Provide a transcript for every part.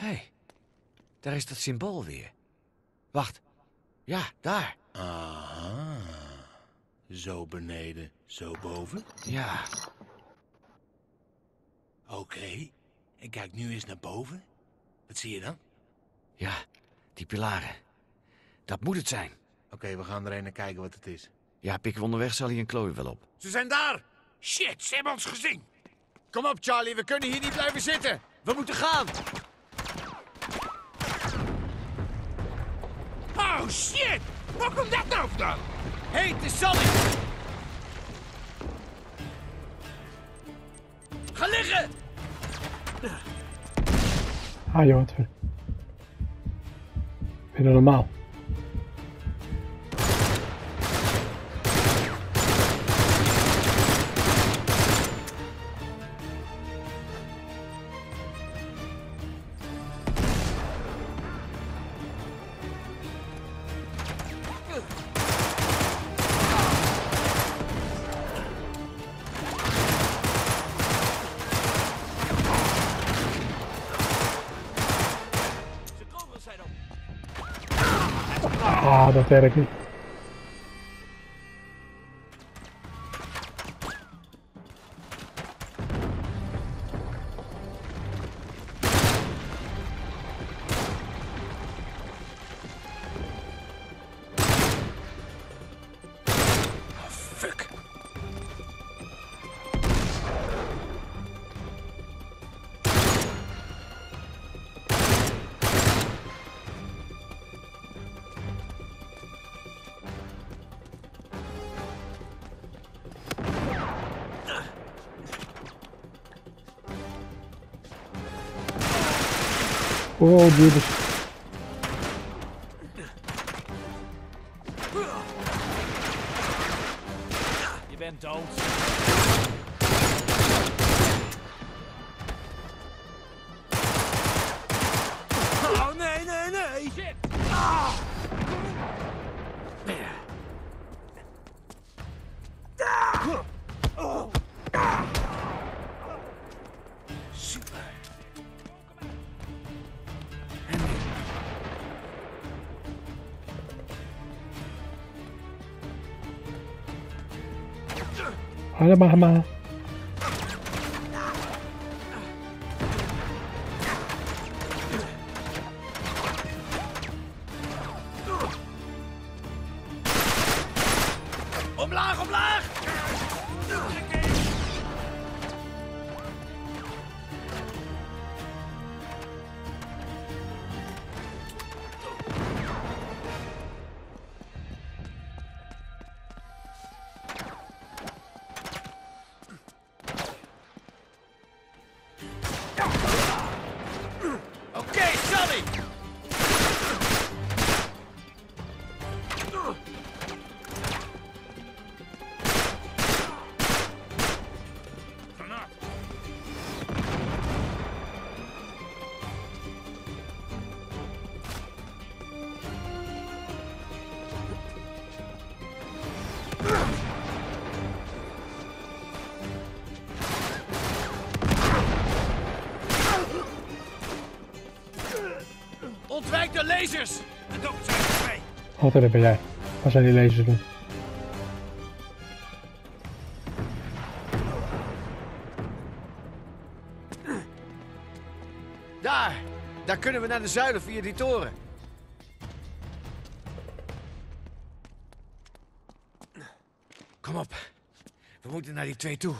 Hé, daar is dat symbool weer. Wacht. Ja, daar. Aha. Zo beneden, zo boven. Ja. Oké. En kijk nu eens naar boven. Wat zie je dan? Ja, die pilaren. Dat moet het zijn. Oké, we gaan erheen en kijken wat het is. Ja, pikken we onderweg Sally en Chloe wel op. Ze zijn daar! Shit, ze hebben ons gezien. Kom op, Charlie, we kunnen hier niet blijven zitten. We moeten gaan. Oh, shit! Waar komt dat nou vandaan? Hé, het is Sally! Ga liggen! Ah joh, wat weer normaal. Ah, dat werkt niet. Fuck. Oh, Judas. Je bent dood. Oh, nee, nee, nee. Shit! Super. Allemaal. Omlaag, omlaag! Oké, Sally! Granaat. Ontwijk de lasers! De dokter zijn er twee. Altijd ben jij. Wat zijn die lasers doen? Daar kunnen we naar de zuilen via die toren. Kom op. We moeten naar die twee toe.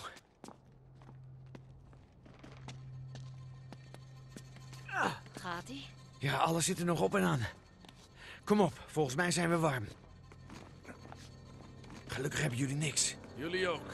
Gaat-ie? Ja, alles zit er nog op en aan. Kom op, volgens mij zijn we warm. Gelukkig hebben jullie niks. Jullie ook.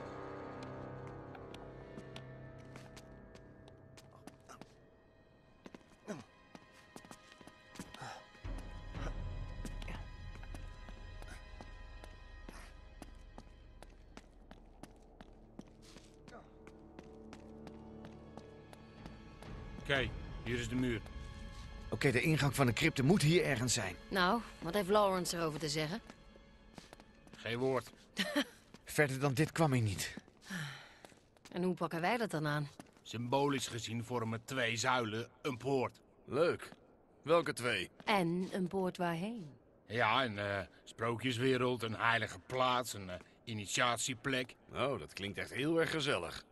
Oké, hier is de muur. Oké, de ingang van de crypte moet hier ergens zijn. Nou, wat heeft Lawrence erover te zeggen? Geen woord. Verder dan dit kwam hij niet. En hoe pakken wij dat dan aan? Symbolisch gezien vormen twee zuilen een poort. Leuk. Welke twee? En een poort waarheen. Ja, een sprookjeswereld, een heilige plaats, een initiatieplek. Oh, dat klinkt echt heel erg gezellig.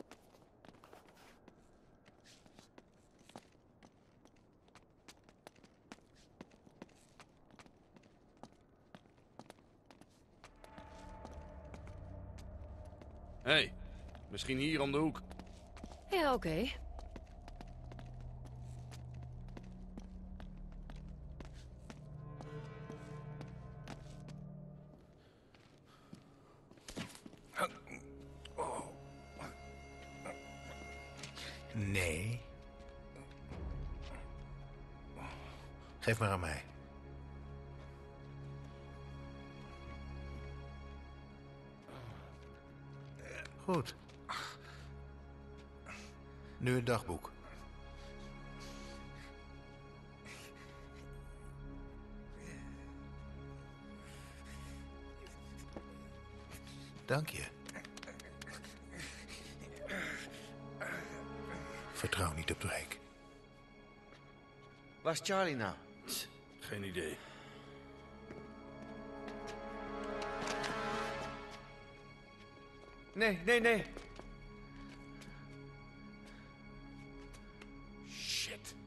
Hé, misschien hier om de hoek. Ja, oké. Nee. Geef maar aan mij. Goed. Nu het dagboek. Dank je. Vertrouw niet op Drake. Waar is Charlie nou? Geen idee. Nee. Shit.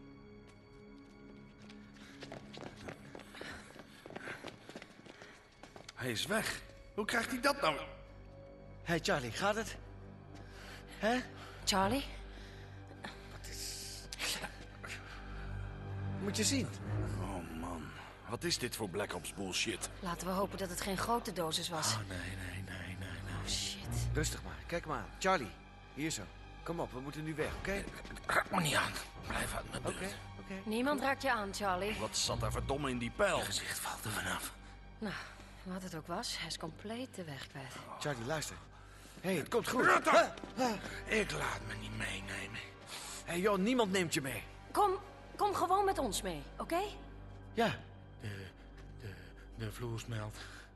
Hij is weg. Hoe krijgt hij dat nou? Hé, Charlie, gaat het? Hè? Charlie? Moet je zien. Oh man, wat is dit voor Black Ops bullshit? Laten we hopen dat het geen grote dosis was. Nee. Oh, shit. Rustig maar, kijk maar aan. Charlie, hier zo. Kom op, we moeten nu weg, oké? Raak me niet aan. Blijf uit mijn buurt. Oké. Niemand raakt je aan, Charlie. Wat zat daar verdomme in die pijl? Je gezicht valt er vanaf. Nou, wat het ook was, hij is compleet de weg kwijt. Charlie, luister. Hé, het komt goed. Rutte! Ik laat me niet meenemen. Hé, joh, niemand neemt je mee. Kom gewoon met ons mee, oké? Ja, De vloer smelt.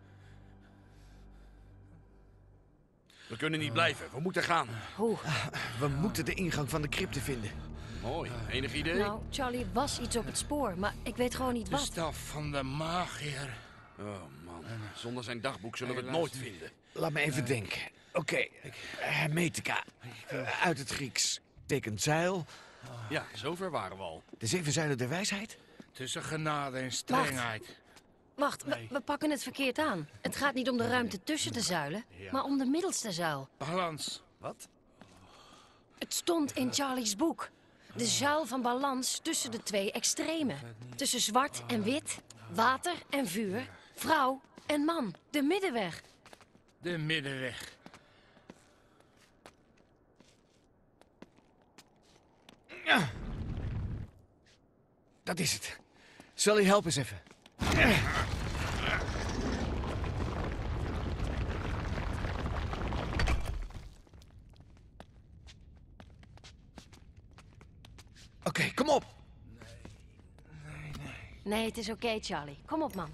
We kunnen niet blijven, we moeten gaan. Hoe? we moeten de ingang van de crypte vinden. Mooi, enig idee? Nou, Charlie was iets op het spoor, maar ik weet gewoon niet De wat. staf van de magier. Oh man, zonder zijn dagboek zullen we het nooit vinden. Laat me even denken. Oké, Metica. Uit het Grieks. Betekent zeil. Ja, zover waren we al. De 7 zuilen der wijsheid? Tussen genade en strengheid. Wacht, we pakken het verkeerd aan. Het gaat niet om de ruimte tussen de zuilen, maar om de middelste zuil. Balans. Wat? Het stond in Charlie's boek. De zuil van balans tussen de twee extremen. Tussen zwart en wit, water en vuur, vrouw en man. De middenweg. De middenweg. Dat is het. Sully, help eens even. Oké, kom op. Nee, het is oké, Charlie. Kom op, man.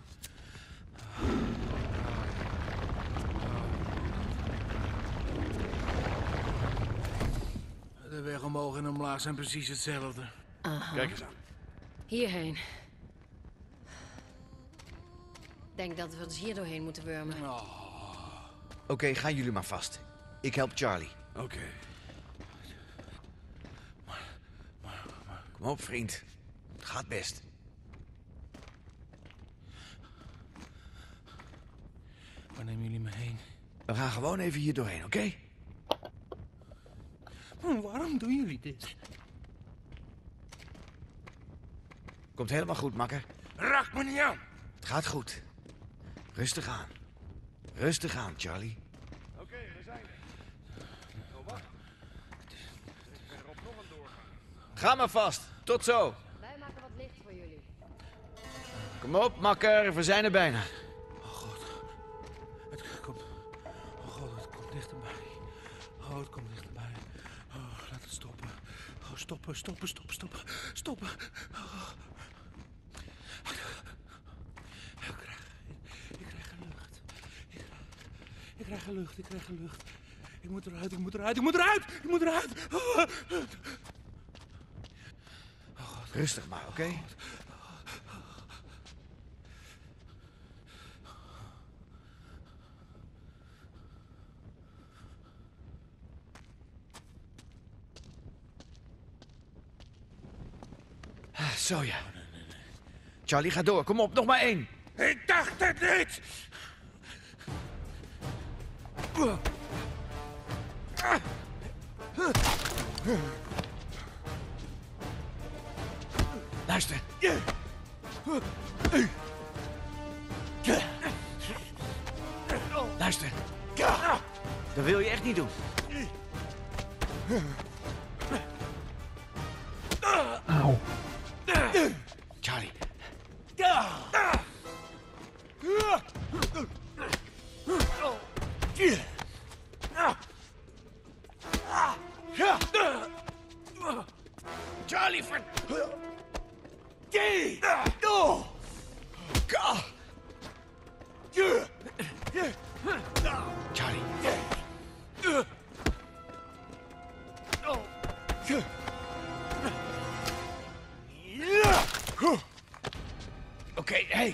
De weg omhoog en omlaag zijn precies hetzelfde. Kijk eens aan. Hierheen. Denk dat we ons hier doorheen moeten wurmen. Oké, gaan jullie maar vast. Ik help Charlie. Oké. Kom op, vriend. Het gaat best. Waar nemen jullie me heen? We gaan gewoon even hier doorheen, oké? Waarom doen jullie dit? Komt helemaal goed, makker. Raak me niet aan! Het gaat goed. Rustig aan. Rustig aan, Charlie. Oké, we zijn er. Oh, wacht. Verderop nog een doorgang. Ga maar vast. Tot zo. Wij maken wat licht voor jullie. Kom op, makker. We zijn er bijna. Het komt... Oh god, het komt dichterbij. Oh, het komt dichterbij. Oh, laat het stoppen. Oh, stoppen. Oh. Ik krijg lucht. Ik moet eruit. Oh god. Rustig maar, oké? Zo ja. Charlie, ga door. Kom op, nog maar 1. Ik dacht het niet! Luister. Luister. Dat wil je echt niet doen. Auw. Charlie. Charlie, ver... Charlie. Oké, hey.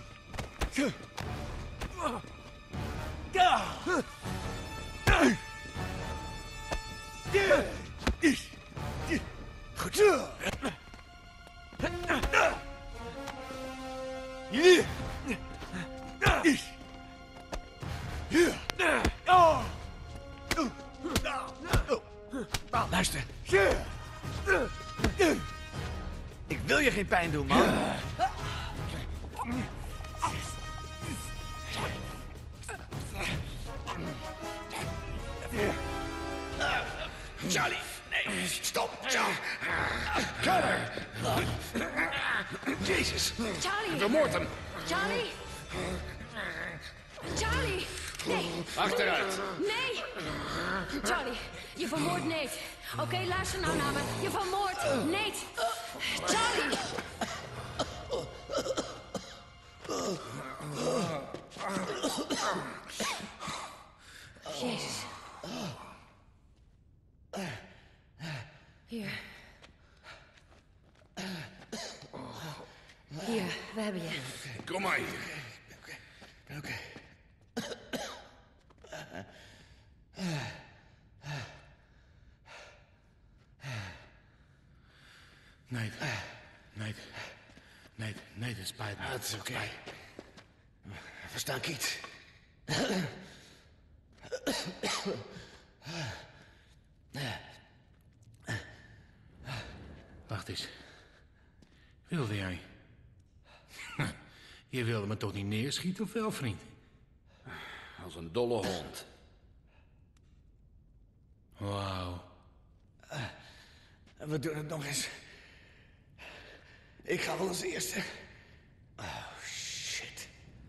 Goed. Luister. Ik wil je geen pijn doen, man. Charlie, nee, stop. Cutter! Jezus. Charlie! Vermoord hem. Charlie! Charlie! Nee! Achteruit. Nee! Charlie, je vermoordt Nate. Oké, luister nou naar me. Je vermoordt Nate. Charlie! Jezus. Hier. Hier, we hebben je. Kom maar hier. Oké. Nee, het spijt me. Dat is oké. Verstaan Kiet. Wacht eens. Wilde jij? Je wilde me toch niet neerschieten of wel, vriend? Als een dolle hond. Wauw. We doen het nog eens. Ik ga wel als eerste. Oh, shit.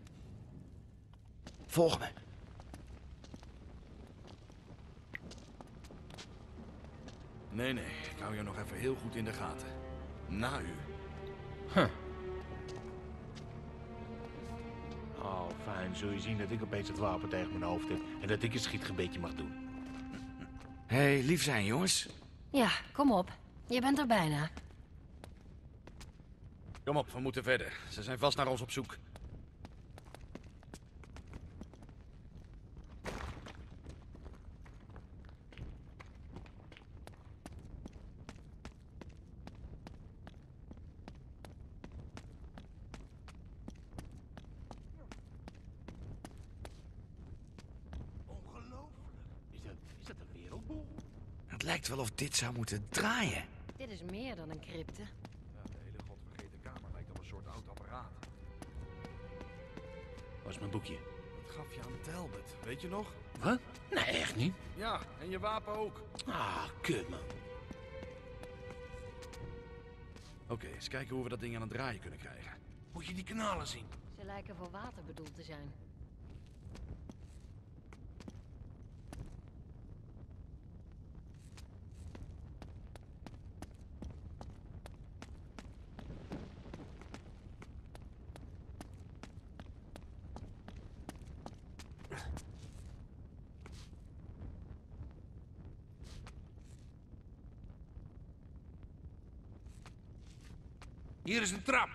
Volg me. Nee, ik hou je nog even heel goed in de gaten. Na u. Oh, fijn. Zul je zien dat ik opeens het wapen tegen mijn hoofd heb... en dat ik een schietgebedje mag doen. Hé, lief zijn, jongens. Ja, kom op. Je bent er bijna. Kom op, we moeten verder. Ze zijn vast naar ons op zoek. Is dat een wereldbol? Het lijkt wel of dit zou moeten draaien. Dit is meer dan een crypte. Ja, de hele godvergeten kamer lijkt op een soort oud apparaat. Waar is mijn boekje? Dat gaf je aan Talbot, weet je nog? Wat? Nee, echt niet. Ja, en je wapen ook. Ah, kut, man. Oké, eens kijken hoe we dat ding aan het draaien kunnen krijgen. Moet je die kanalen zien? Ze lijken voor water bedoeld te zijn. Hier is een trap.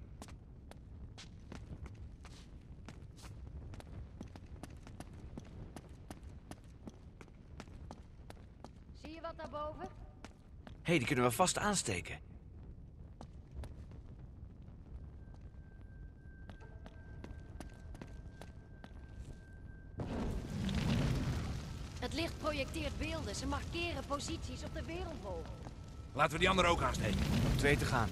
Zie je wat daarboven? Hé, die kunnen we vast aansteken. Het licht projecteert beelden. Ze markeren posities op de wereldbol. Laten we die andere ook aansteken. 2 te gaan.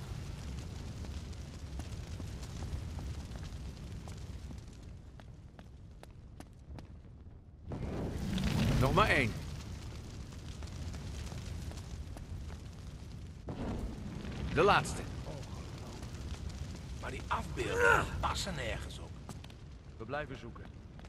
Nog maar 1. De laatste. Maar die afbeeldingen passen nergens op. We blijven zoeken.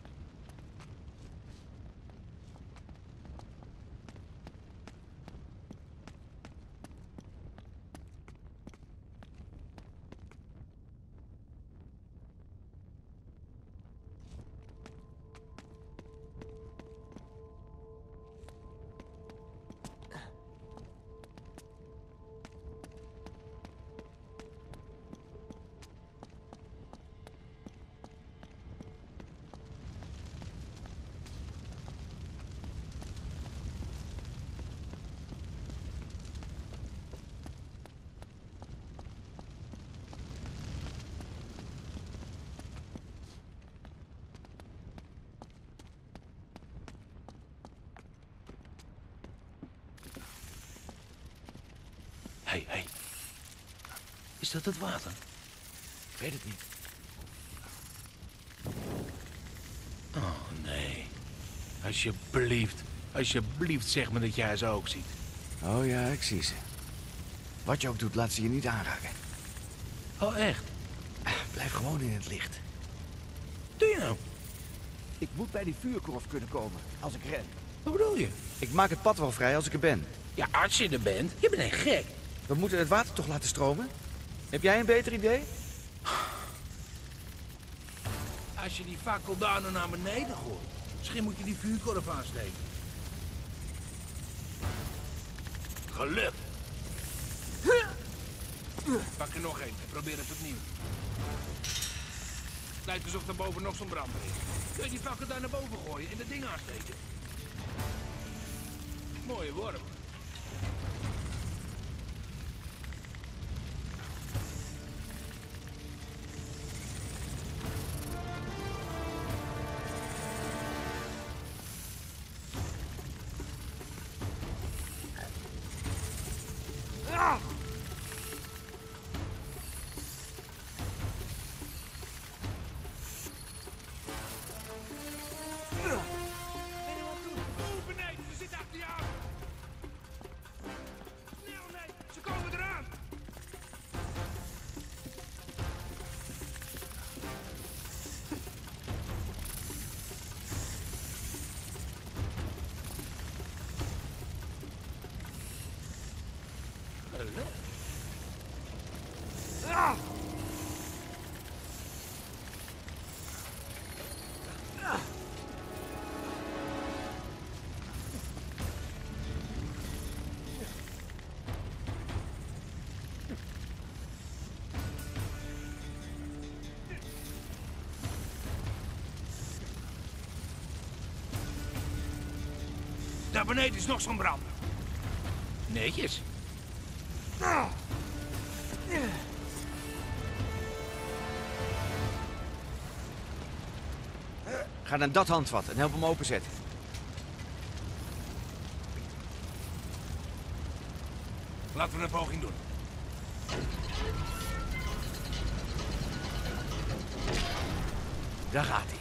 Hé. Is dat het water? Ik weet het niet. Oh, nee. Alsjeblieft zeg me dat jij ze ook ziet. Oh ja, ik zie ze. Wat je ook doet, laat ze je niet aanraken. Oh, echt? Blijf gewoon in het licht. Doe je nou? Ik moet bij die vuurkorf kunnen komen, als ik ren. Wat bedoel je? Ik maak het pad wel vrij als ik er ben. Ja, als je er bent. Je bent echt gek. We moeten het water toch laten stromen? Heb jij een beter idee? Als je die fakkel daar nou naar beneden gooit. Misschien moet je die vuurkorf aansteken. Geluk. Pak er nog één en probeer het opnieuw. Het lijkt alsof er boven nog zo'n brander is. Kun je die fakkel daar naar boven gooien en dat ding aansteken? Mooie worm. Daar beneden is nog zo'n brand. Netjes. Ga naar dat handvat en help hem openzetten. Laten we een poging doen. Daar gaat hij.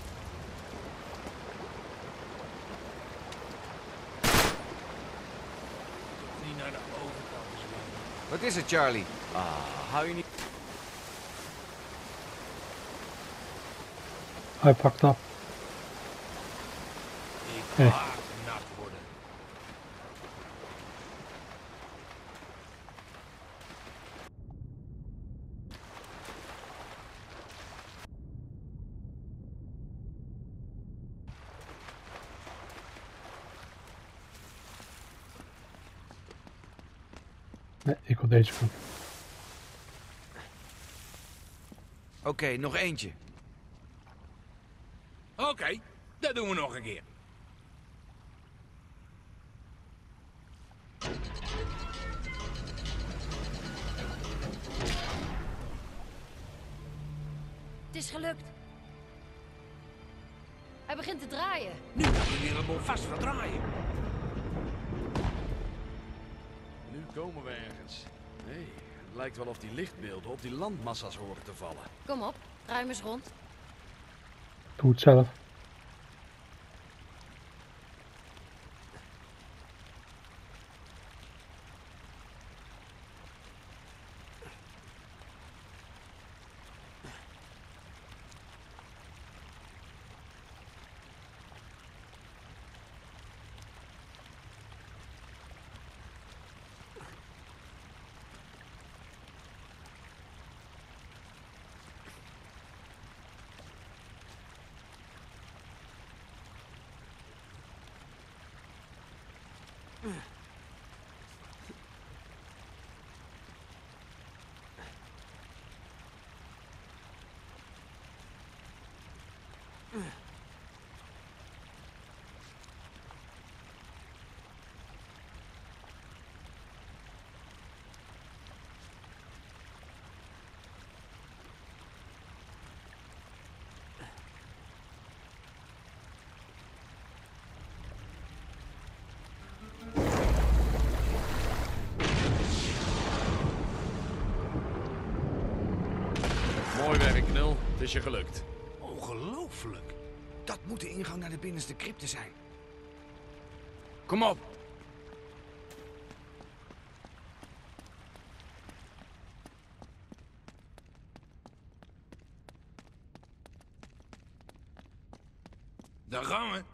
Niet naar de overkant zwemmen. Wat is het, Charlie? Hou je niet... Hij pakt af. Ik haat nat worden. Nee, ik wil deze doen. Oké, nog eentje. Oké, dat doen we nog een keer. Het is gelukt. Hij begint te draaien. Nu kan hij weer een boel vast verdraaien. Nu komen we ergens. Nee, het lijkt wel of die lichtbeelden op die landmassa's horen te vallen. Kom op, draai hem eens rond. Doe het zelf. Mooi werk, Knul. Het is je gelukt. Ongelooflijk. Dat moet de ingang naar de binnenste crypte zijn. Kom op. Daar gaan we.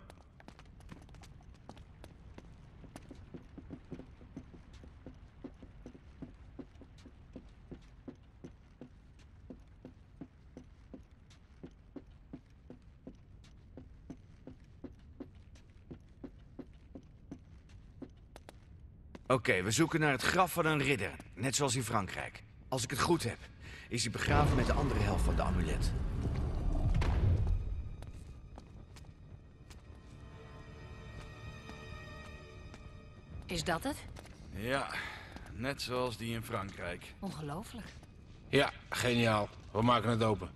Oké, we zoeken naar het graf van een ridder. Net zoals in Frankrijk. Als ik het goed heb, is hij begraven met de andere helft van de amulet. Is dat het? Ja, net zoals die in Frankrijk. Ongelooflijk. Ja, geniaal. We maken het open.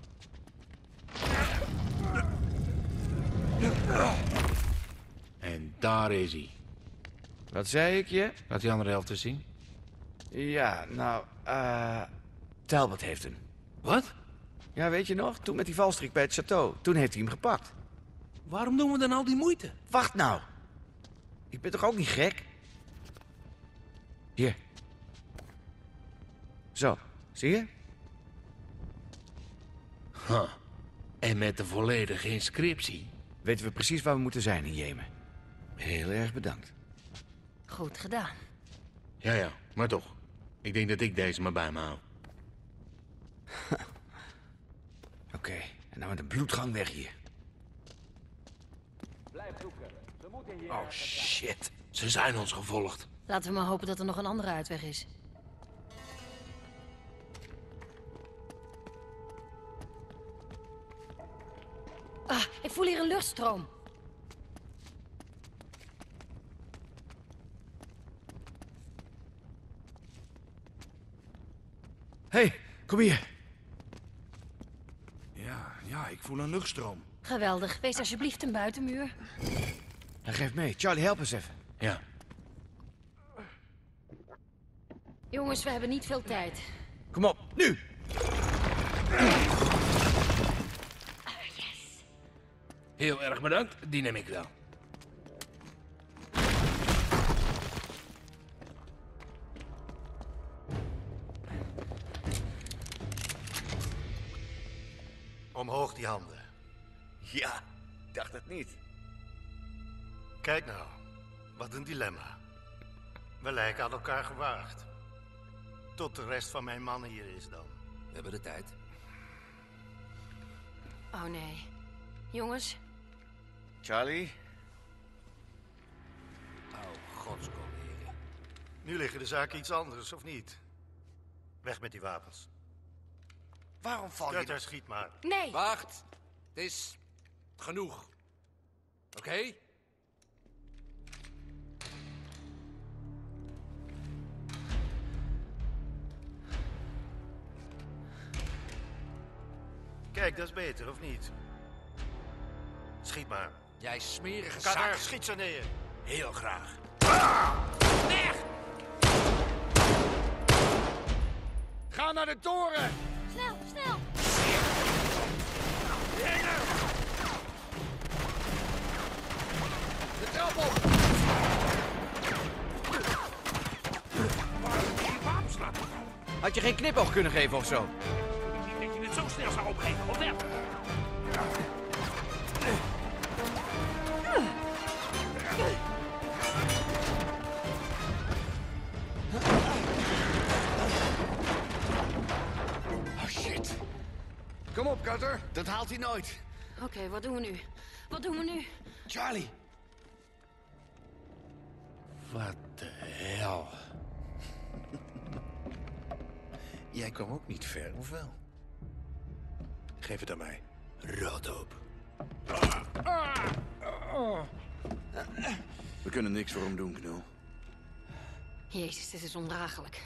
En daar is hij. Wat zei ik je? Laat die andere helft eens zien. Ja, nou, Talbot heeft hem. Wat? Ja, weet je nog? Toen met die valstrik bij het château. Toen heeft hij hem gepakt. Waarom doen we dan al die moeite? Wacht nou. Ik ben toch ook niet gek? Hier. Zo, zie je? Huh. En met de volledige inscriptie. Weten we precies waar we moeten zijn in Jemen. Heel erg bedankt. Goed gedaan. Ja, maar toch. Ik denk dat ik deze maar bij me hou. Oké, en nou met een bloedgang weg hier. Oh, shit. Ze zijn ons gevolgd. Laten we maar hopen dat er nog een andere uitweg is. Ah, ik voel hier een luchtstroom. Hé, kom hier. Ja, ik voel een luchtstroom. Geweldig. Wees alsjeblieft een buitenmuur. Hij geeft mee. Charlie, help eens even. Ja. Jongens, we hebben niet veel tijd. Kom op, nu! Heel erg bedankt. Die neem ik wel. Omhoog die handen. Ja, ik dacht het niet. Kijk nou, wat een dilemma. We lijken aan elkaar gewaagd. Tot de rest van mijn mannen hier is dan. We hebben de tijd. Oh nee. Jongens, Charlie? Oh, godskoleren. Nu liggen de zaken iets anders, of niet? Weg met die wapens. Waarom val je... Cutter, schiet maar. Nee! Wacht. Het is... genoeg. Oké? Kijk, dat is beter, of niet? Schiet maar. Jij smerige Cutter, zak. schiet ze neer. Heel graag. Ga naar de toren! Snel, snel! De trap op! Had je geen knipoog kunnen geven of zo? Dat je het zo snel zou opgeven, of wel? Oh shit. Kom op, Cutter. Dat haalt hij nooit. Oké, wat doen we nu? Wat doen we nu? Charlie. Wat de hel. Jij kwam ook niet ver, of wel? Geef het aan mij. Rot op. We kunnen niks voor hem doen, Knul. Jezus, dit is ondraaglijk.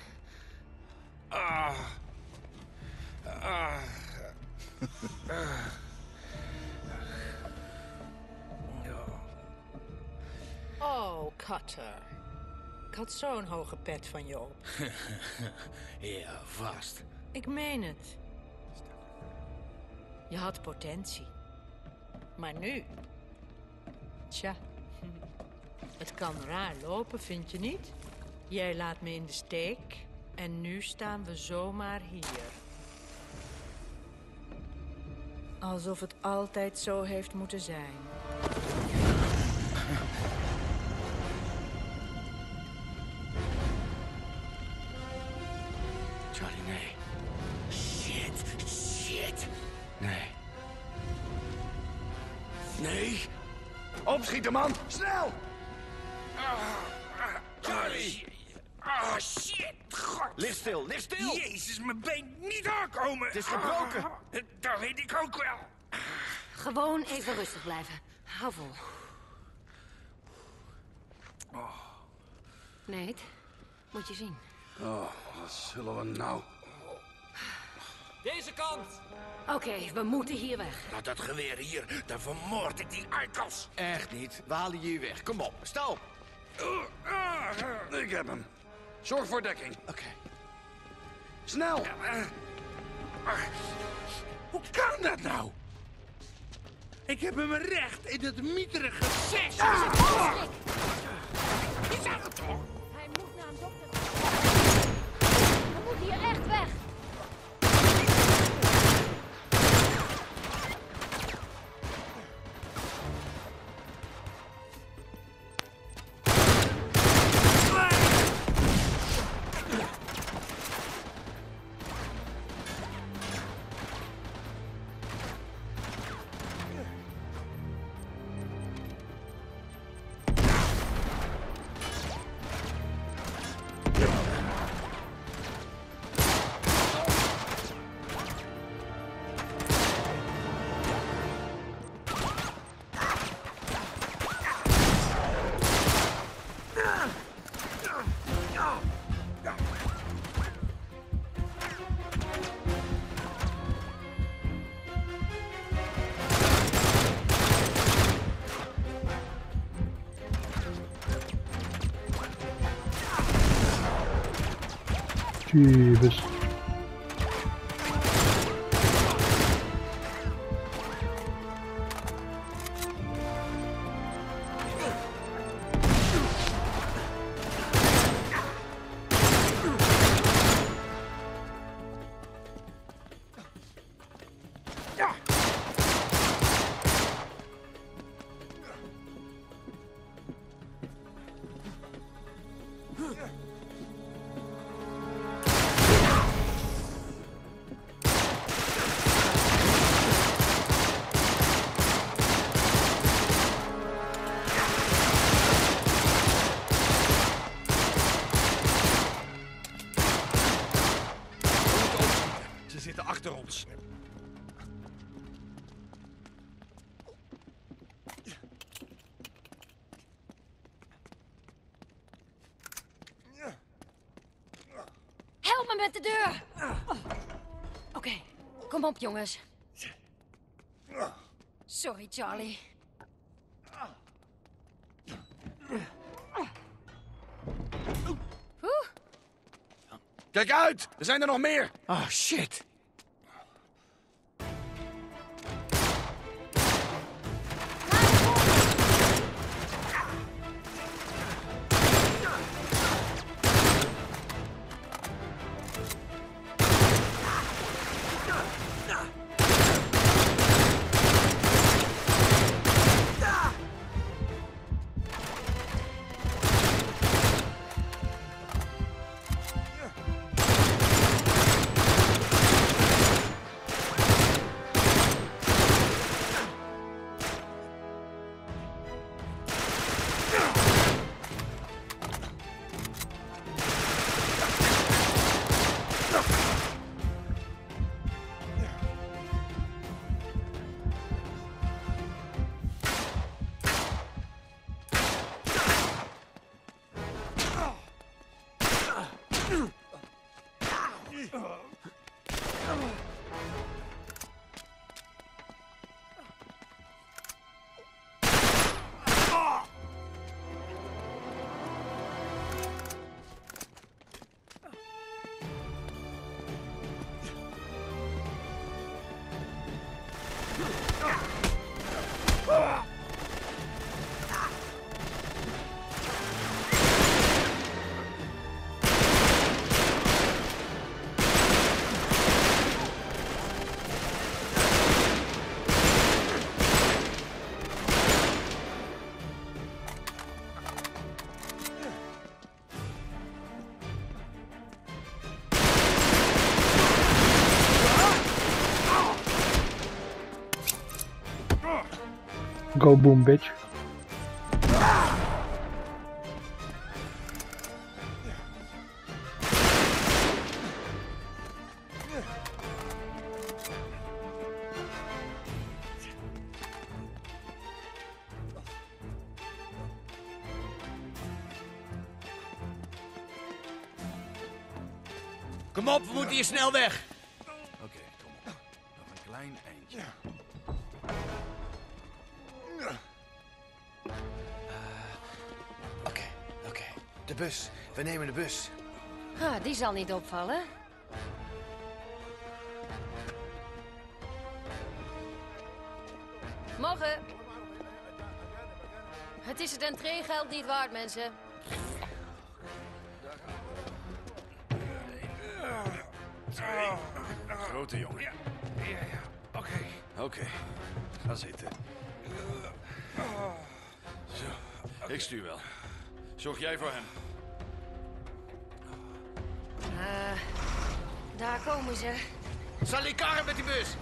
Oh, Cutter. Ik had zo'n hoge pet van je op. Ja, vast. Ik meen het. Je had potentie. Maar nu... Tja. Het kan raar lopen, vind je niet? Jij laat me in de steek. En nu staan we zomaar hier. Alsof het altijd zo heeft moeten zijn. Charlie, nee. Shit. Nee. Nee. Opschieten, man. Snel. Charlie. Oh, shit. God. Lig stil. Jezus, mijn been niet aankomen. Het is gebroken. Dat weet ik ook wel. Gewoon even rustig blijven. Hou vol. Nee, het moet je zien. Oh, wat zullen we nou? Deze kant! Oké, we moeten hier weg. Laat dat geweer hier, dan vermoord ik die eikels. Echt niet. We halen je hier weg. Kom op. Sta op. Ik heb hem. Zorg voor dekking. Oké. Snel. Hoe kan dat nou? Ik heb hem recht in het mieterige gezicht. Je zag het toch? Hij moet naar een dokter. We moeten hier echt weg. Jeebus. achter ons. Help me met de deur! Oké, kom op, jongens. Sorry, Charlie. Kijk uit! Er zijn er nog meer! Oh, shit. Go boom, bitch. Kom op, we moeten hier snel weg. Oké, kom op. Nog een klein eindje. Oké. De bus. We nemen de bus. Ah, die zal niet opvallen. Morgen. Het is het entreegeld niet waard, mensen. Grote jongen. Ja. Oké. Ga zitten. Zo, ik stuur wel. Zorg jij voor hem. Daar komen ze. Zal die karren met die bus?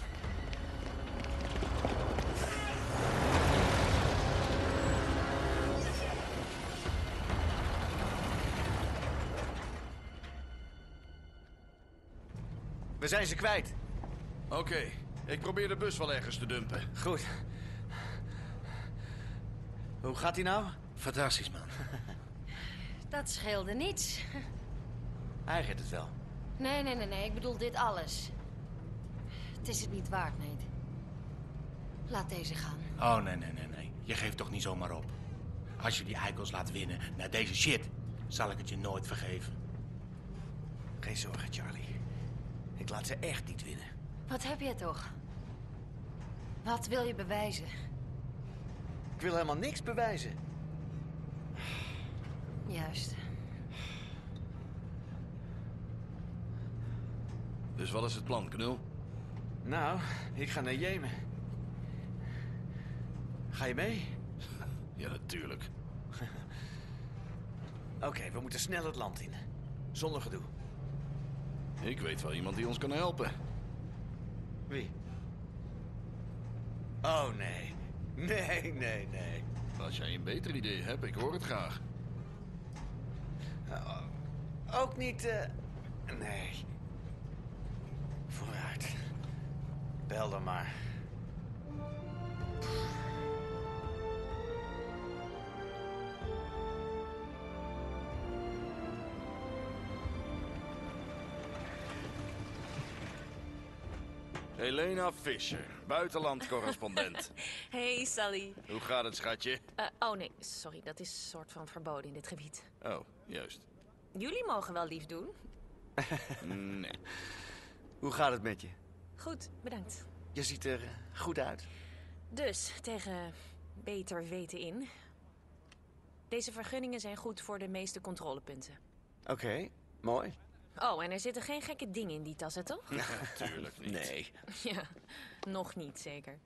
We zijn ze kwijt. Oké, ik probeer de bus wel ergens te dumpen. Goed. Hoe gaat hij nou? Fantastisch, man. Dat scheelde niets. Hij redt het wel. Nee. Ik bedoel dit alles. Het is het niet waard, nee. Laat deze gaan. Oh, nee. Je geeft toch niet zomaar op. Als je die eikels laat winnen naar deze shit, zal ik het je nooit vergeven. Geen zorgen, Charlie. Ik laat ze echt niet winnen. Wat heb je toch? Wat wil je bewijzen? Ik wil helemaal niks bewijzen. Juist. Dus wat is het plan, knul? Nou, ik ga naar Jemen. Ga je mee? Ja, natuurlijk. Oké, we moeten snel het land in. Zonder gedoe. Ik weet wel iemand die ons kan helpen. Wie? Oh, nee. Nee. Als jij een beter idee hebt, ik hoor het graag. Ook niet, nee. Vooruit. Bel dan maar. Helena Fischer, buitenlandcorrespondent. Hey, Sally. Hoe gaat het, schatje? Oh nee, sorry, dat is soort van verboden in dit gebied. Oh, juist. Jullie mogen wel lief doen. Nee. Hoe gaat het met je? Goed, bedankt. Je ziet er goed uit. Dus, tegen beter weten in. Deze vergunningen zijn goed voor de meeste controlepunten. Oké, mooi. Oh, en er zitten geen gekke dingen in die tassen, toch? Natuurlijk niet. Nee. Ja, nog niet zeker.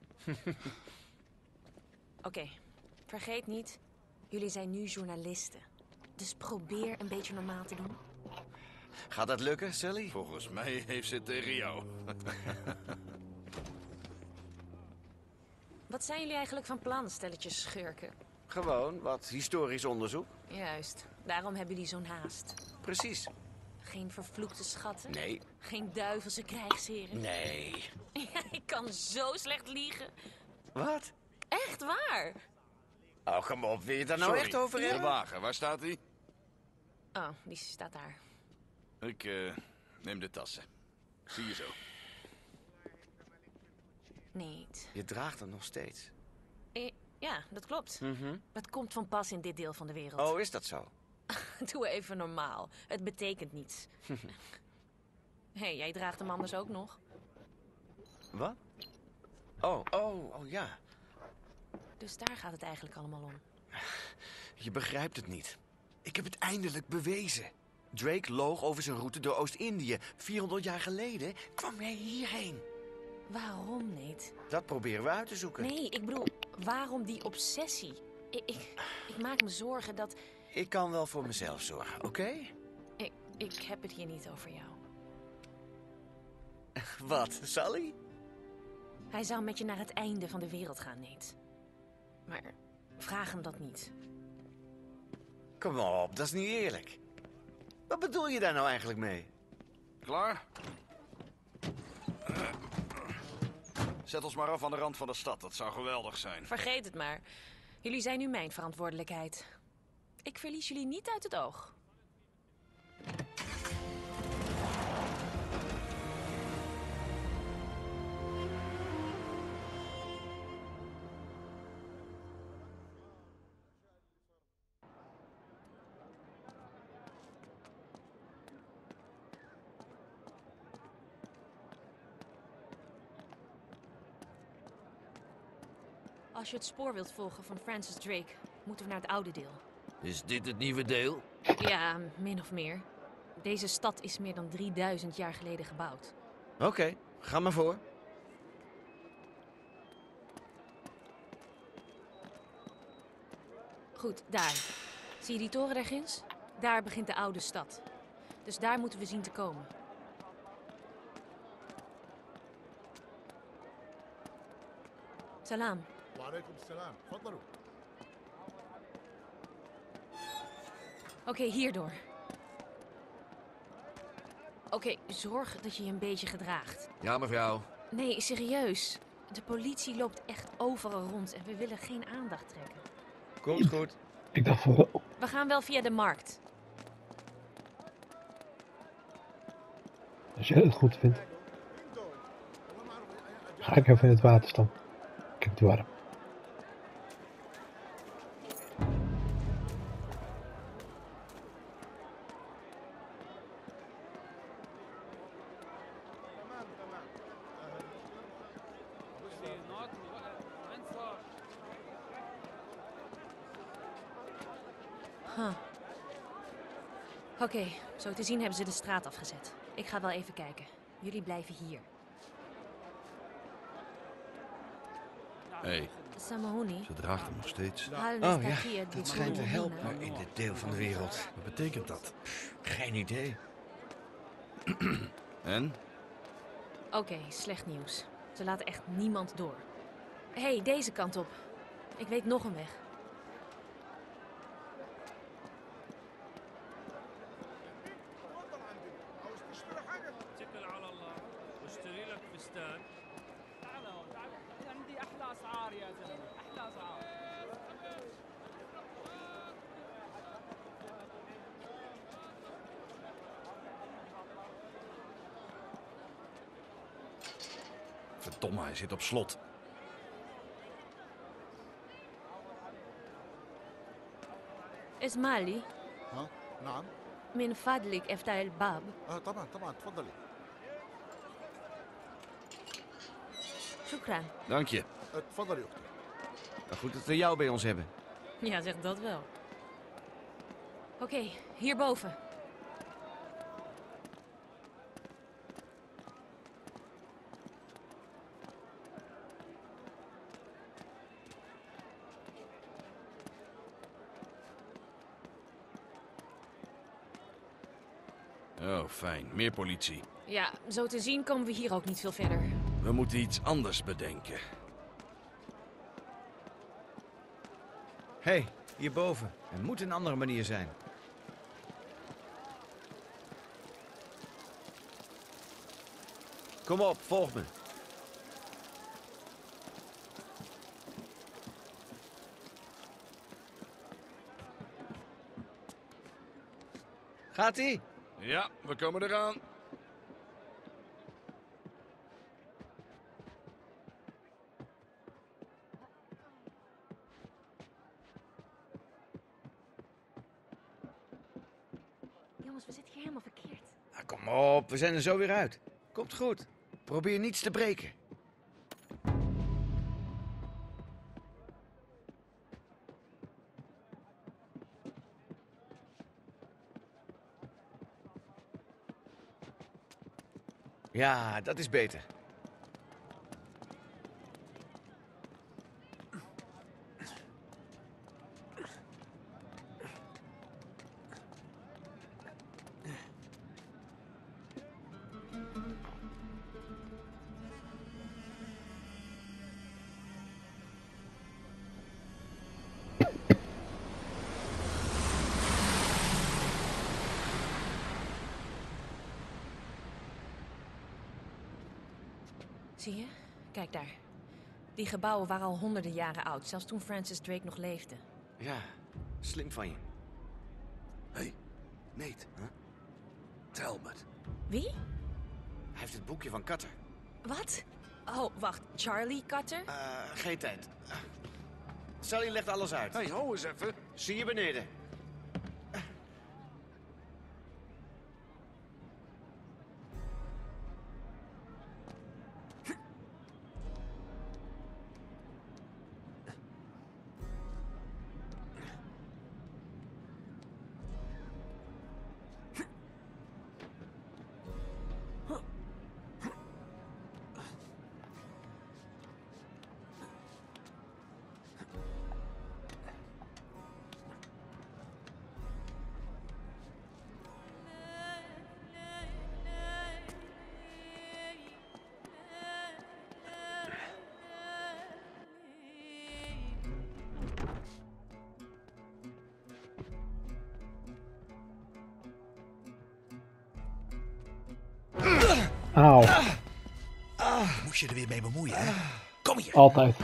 Oké, vergeet niet, jullie zijn nu journalisten. Dus probeer een beetje normaal te doen. Gaat dat lukken, Sully? Volgens mij heeft ze het tegen jou. Wat zijn jullie eigenlijk van plan, stelletjes schurken? Gewoon wat historisch onderzoek. Juist, daarom hebben jullie zo'n haast. Precies. Geen vervloekte schatten? Nee. Geen duivelse krijgsheren? Nee. Ja, ik kan zo slecht liegen. Wat? Echt waar. Oh, kom op. Wil je het daar nou Sorry, echt over de hebben? wagen, waar staat die? Oh, die staat daar. Ik neem de tassen. Zie je zo. Nee. Je draagt hem nog steeds. Ja, dat klopt. Mhm. Dat komt van pas in dit deel van de wereld. Oh, is dat zo? Doe even normaal. Het betekent niets. Hé, jij draagt hem anders ook nog. Wat? Oh, ja. Dus daar gaat het eigenlijk allemaal om. Je begrijpt het niet. Ik heb het eindelijk bewezen. Drake loog over zijn route door Oost-Indië. 400 jaar geleden kwam hij hierheen. Waarom, Nate? Dat proberen we uit te zoeken. Nee, ik bedoel, waarom die obsessie? Ik maak me zorgen dat... Ik kan wel voor mezelf zorgen, oké? Ik heb het hier niet over jou. Wat, Sally? Hij zou met je naar het einde van de wereld gaan, Nate. Maar vraag hem dat niet. Kom op, dat is niet eerlijk. Wat bedoel je daar nou eigenlijk mee? Klaar? Zet ons maar af aan de rand van de stad. Dat zou geweldig zijn. Vergeet het maar. Jullie zijn nu mijn verantwoordelijkheid. Ik verlies jullie niet uit het oog. Als je het spoor wilt volgen van Francis Drake, moeten we naar het oude deel. Is dit het nieuwe deel? Ja, min of meer. Deze stad is meer dan 3000 jaar geleden gebouwd. Oké, ga maar voor. Goed, daar. Zie je die toren daar ginds? Daar begint de oude stad. Dus daar moeten we zien te komen. Salam. Oké, hierdoor. Oké, zorg dat je je een beetje gedraagt. Ja, mevrouw. Nee, serieus. De politie loopt echt overal rond en we willen geen aandacht trekken. Komt goed. Ik dacht van wel. We gaan wel via de markt. Als jij het goed vindt, ga ik even in het water staan. Ik heb het warm. Huh. Oké, zo te zien hebben ze de straat afgezet. Ik ga wel even kijken. Jullie blijven hier. Hé, Samahuni. Ze draagt hem nog steeds. Oh ja, dat schijnt te helpen in dit deel van de wereld. Wat betekent dat? Geen idee. en? Oké, slecht nieuws. Ze laten echt niemand door. Hé, deze kant op. Ik weet nog een weg. اشتري لك فستان. تعال تعال عندي احلى اسعار يا زلمه، احلى اسعار. Verdomme, hij zit op slot. اسمعلي ها نعم من فضلك افتح الباب. طبعا طبعا تفضلي. شكرا. Dank je. تفضلي اختي. Maar goed dat we jou bij ons hebben. Ja, zeg dat wel. Oké, hierboven. Oh, fijn. Meer politie. Ja, zo te zien komen we hier ook niet veel verder. We moeten iets anders bedenken. Hé, hierboven. Er moet een andere manier zijn. Kom op, volg me. Gaat-ie? Ja, we komen eraan. Jongens, we zitten hier helemaal verkeerd. Nou, kom op, we zijn er zo weer uit. Komt goed. Probeer niets te breken. Ja, dat is beter. Zie je? Kijk daar. Die gebouwen waren al honderden jaren oud, zelfs toen Francis Drake nog leefde. Ja, slim van je. Hé, Nate. Huh? Talbot. Wie? Hij heeft het boekje van Cutter. Wat? Oh, wacht. Charlie Cutter? Geen tijd. Sally legt alles uit. Hé, hou eens even. Zie je beneden. Auw. Moest je er weer mee bemoeien, hè? Kom hier. Altijd.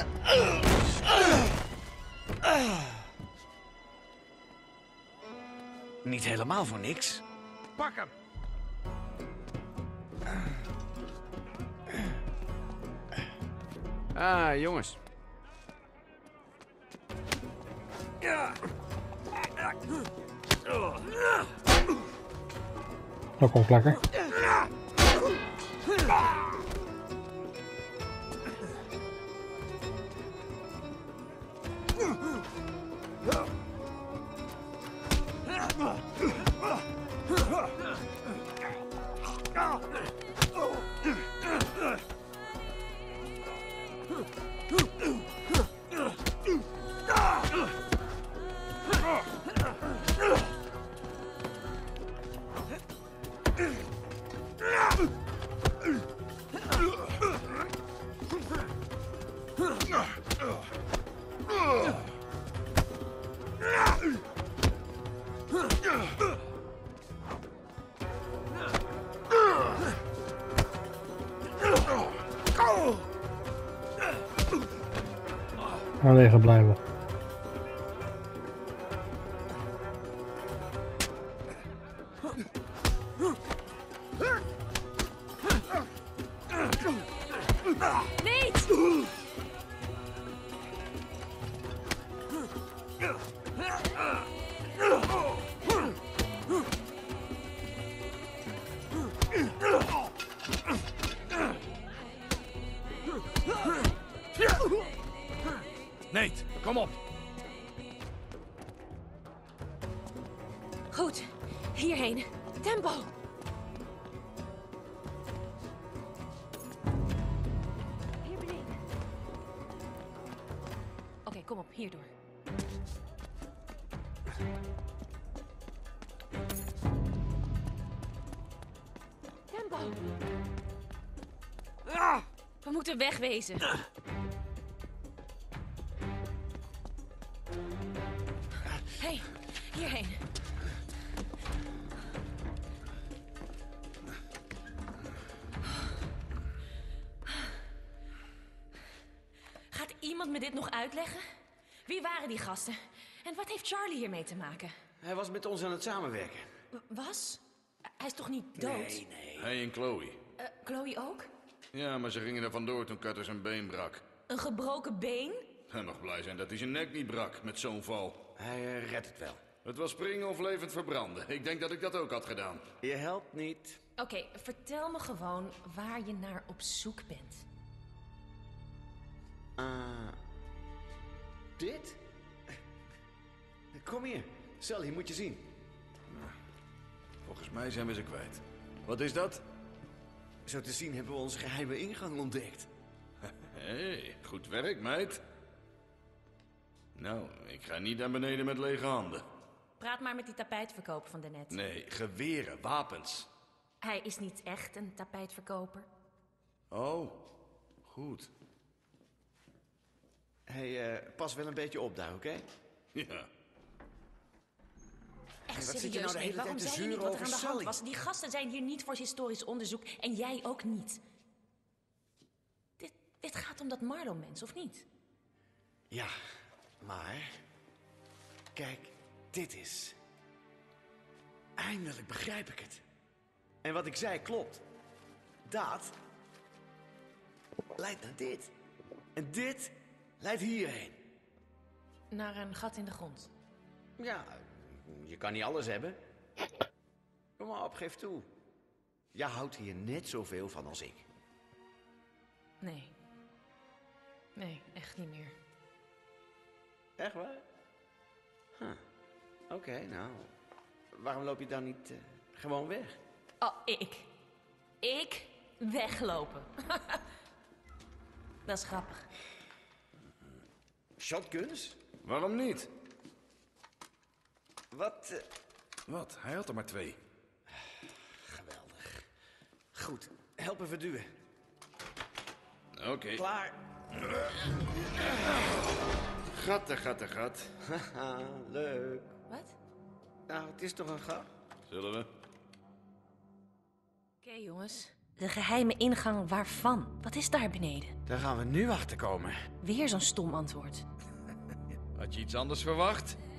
Niet helemaal voor niks. Pak hem! Ah, jongens. Dat komt lekker. En liggen blijven. Nate! Nate, kom op. Goed, hierheen. Tempo! Hier beneden. Oké, kom op, hierdoor. Tempo! We moeten wegwezen. Hey, hierheen. Gaat iemand me dit nog uitleggen? Wie waren die gasten? En wat heeft Charlie hiermee te maken? Hij was met ons aan het samenwerken. Was? Hij is toch niet dood? Nee. Hij en Chloe. Chloe ook? Ja, maar ze gingen er vandoor toen Cutter zijn been brak. Een gebroken been? En nog blij zijn dat hij zijn nek niet brak met zo'n val. Hij redt het wel. Het was springen of levend verbranden. Ik denk dat ik dat ook had gedaan. Je helpt niet. Oké, vertel me gewoon waar je naar op zoek bent. Dit? Kom hier. Sally, moet je zien. Volgens mij zijn we ze kwijt. Wat is dat? Zo te zien hebben we onze geheime ingang ontdekt. Hé, goed werk, meid. Nou, ik ga niet naar beneden met lege handen. Praat maar met die tapijtverkoper van daarnet. Nee, geweren, wapens. Hij is niet echt een tapijtverkoper. Oh, goed. Hey, pas wel een beetje op daar, oké? Ja. Echt wat zit je serieus, nou de hele waarom tijd te zei je niet zeuren wat er aan over de hand Sully? was? Die gasten zijn hier niet voor historisch onderzoek en jij ook niet. Dit gaat om dat Marlow-mens, of niet? Ja, maar... Kijk, dit is... Eindelijk begrijp ik het. En wat ik zei klopt. Dat... leidt naar dit. En dit leidt hierheen. Naar een gat in de grond. Ja, je kan niet alles hebben. Kom maar op, geef toe. Jij houdt hier net zoveel van als ik. Nee. Nee, echt niet meer. Echt waar? Oké, nou... Waarom loop je dan niet gewoon weg? Oh, ik weglopen. Dat is grappig. Shotguns? Waarom niet? Wat? Wat? Hij had er maar 2. Geweldig. Goed, helpen verduwen. Oké. Klaar. Gat. Haha, leuk. Wat? Nou, het is toch een gat? Zullen we? Oké, jongens. De geheime ingang waarvan? Wat is daar beneden? Daar gaan we nu achter komen. Weer zo'n stom antwoord. Had je iets anders verwacht?